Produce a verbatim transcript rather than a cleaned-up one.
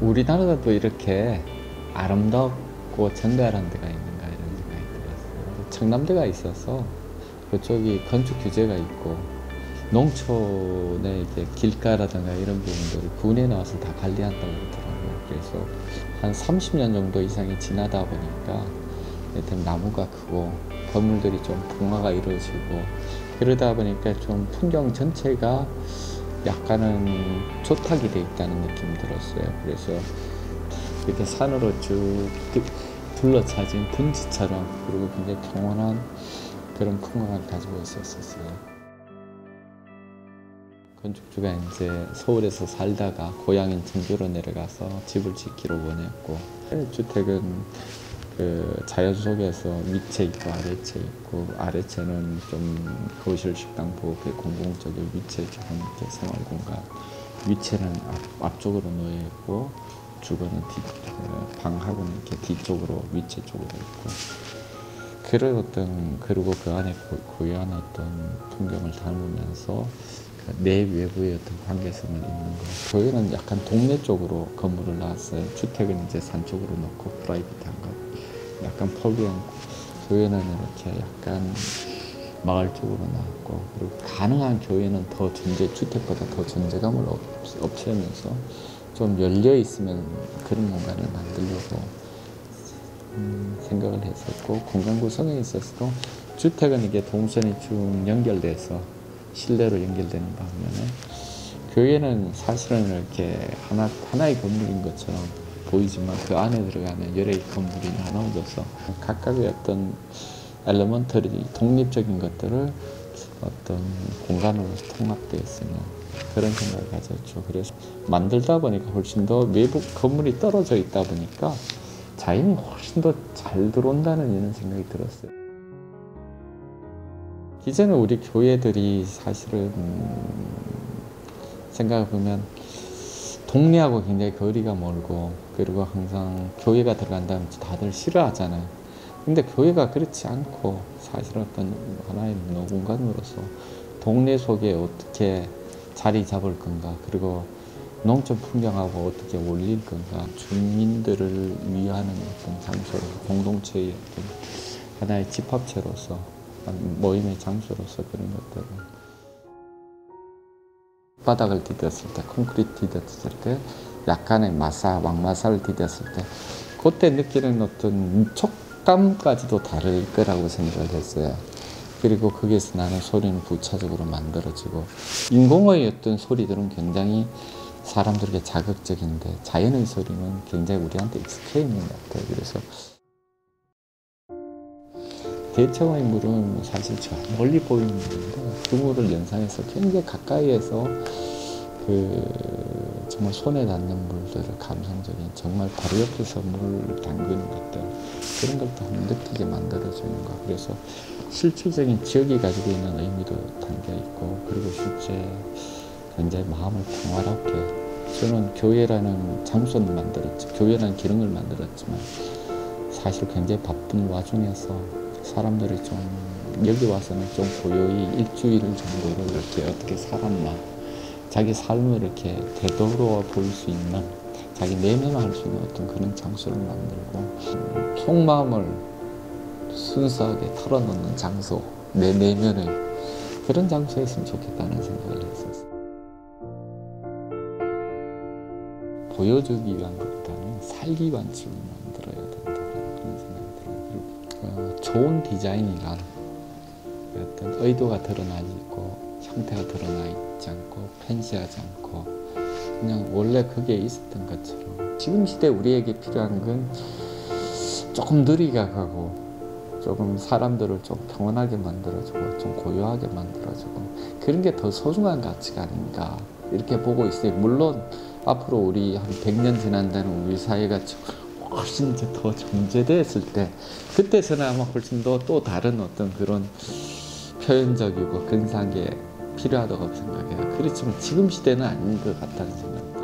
우리나라도 이렇게 아름답고 정갈한 데가 있는가 이런 생각이 들었어요. 청남대가 있어서 그쪽이 건축 규제가 있고 농촌의 이제 길가라든가 이런 부분들을 군에 나와서 다 관리한다고 그러더라고요. 그래서 한 삼십 년 정도 이상이 지나다 보니까 일단 나무가 크고 건물들이 좀 풍화가 이루어지고 그러다 보니까 좀 풍경 전체가 약간은 조탁이 되어 있다는 느낌이 들었어요. 그래서 이렇게 산으로 쭉 둘러차진 분지처럼 그리고 굉장히 평온한 그런 풍광을 가지고 있었어요. 건축주가 이제 서울에서 살다가 고향인 청주로 내려가서 집을 짓기로 원했고, 주택은 그 자연 속에서 밑에 있고 아래채 있고, 아래채는 좀 거실 식당 부엌의 공공적인, 밑에 조금 이렇게 생활 공간, 위채는 앞, 앞쪽으로 놓여 있고 주거는 뒤, 방하고는 이렇게 뒤쪽으로 위채 쪽으로 있고, 그런 어떤, 그리고 그 안에 고유한 어떤 풍경을 담으면서 내 외부의 어떤 관계성을 잇는 거. 교회는 약간 동네 쪽으로 건물을 놨어요. 주택은 이제 산 쪽으로 놓고 프라이빗한 것, 약간 폴리형. 교회는 이렇게 약간 마을 쪽으로 나왔고, 그리고 가능한 교회는 더 존재, 주택보다 더 존재감을 없, 없애면서 좀 열려 있으면 그런 공간을 만들려고 음, 생각을 했었고, 공간 구성에 있어서도 주택은 이게 동선이 쭉 연결돼서 실내로 연결되는 반면에 교회는 사실은 이렇게 하나, 하나의 건물인 것처럼 보이지만 그 안에 들어가는 여러 건물이 나눠져서 각각의 어떤 엘리먼터리, 독립적인 것들을 어떤 공간으로 통합되어 있으면 그런 생각을 가졌죠. 그래서 만들다 보니까 훨씬 더 외부 건물이 떨어져 있다 보니까 자연이 훨씬 더 잘 들어온다는 이런 생각이 들었어요. 이제는 우리 교회들이 사실은 생각해보면 동네하고 굉장히 거리가 멀고, 그리고 항상 교회가 들어간다면 다들 싫어하잖아요. 근데 교회가 그렇지 않고 사실 어떤 하나의 공간으로서 동네 속에 어떻게 자리 잡을 건가, 그리고 농촌 풍경하고 어떻게 어울릴 건가, 주민들을 위하는 어떤 장소로, 공동체의 어떤 하나의 집합체로서, 모임의 장소로서 그런 것들을, 바닥을 디뎠을 때, 콘크리트 디뎠을 때, 약간의 마사, 왕마사를 디뎠을 때 그때 느끼는 어떤 촉감까지도 다를 거라고 생각을 했어요. 그리고 거기에서 나는 소리는 부차적으로 만들어지고, 인공의 어떤 소리들은 굉장히 사람들에게 자극적인데 자연의 소리는 굉장히 우리한테 익숙해 있는 것 같아요. 그래서 대청의 물은 사실 저 멀리 보이는 물인데 그 물을 연상해서 굉장히 가까이에서 그 정말 손에 닿는 물들을, 감성적인, 정말 바로 옆에서 물을 담그는 것들, 그런 걸 또 느끼게 만들어주는 거. 그래서 실질적인 지역이 가지고 있는 의미도 담겨 있고, 그리고 실제 굉장히 마음을 평화롭게, 저는 교회라는 장소를 만들었지, 교회라는 기능을 만들었지만 사실 굉장히 바쁜 와중에서 사람들이 좀 여기 와서는 좀 고요히 일주일 정도를 이렇게 어떻게 살았나, 자기 삶을 이렇게 되돌아 볼 수 있는, 자기 내면화할 수 있는 어떤 그런 장소를 만들고, 속마음을 순수하게 털어놓는 장소, 내 내면의 그런 장소였으면 좋겠다는 생각을 했었어요. 보여주기 위한 것보다는 살기 위한 집을 만들어야 된다, 그런 생각이 들어요. 그리고 어, 좋은 디자인이란 어떤 의도가 드러나지 있고 형태가 드러나 있지 않고 팬시하지 않고 그냥 원래 그게 있었던 것처럼, 지금 시대 우리에게 필요한 건 조금 느리게 가고 조금 사람들을 좀 평온하게 만들어주고 좀 고요하게 만들어주고, 그런 게 더 소중한 가치가 아닌가 이렇게 보고 있어요. 물론 앞으로 우리 한 백 년 지난다는 우리 사회가 훨씬 더 정제됐을 때, 그때서는 아마 훨씬 더 또 다른 어떤 그런 표현적이고 근사한 게 필요하다고 생각해요. 그렇지만 지금 시대는 아닌 것 같다는 생각.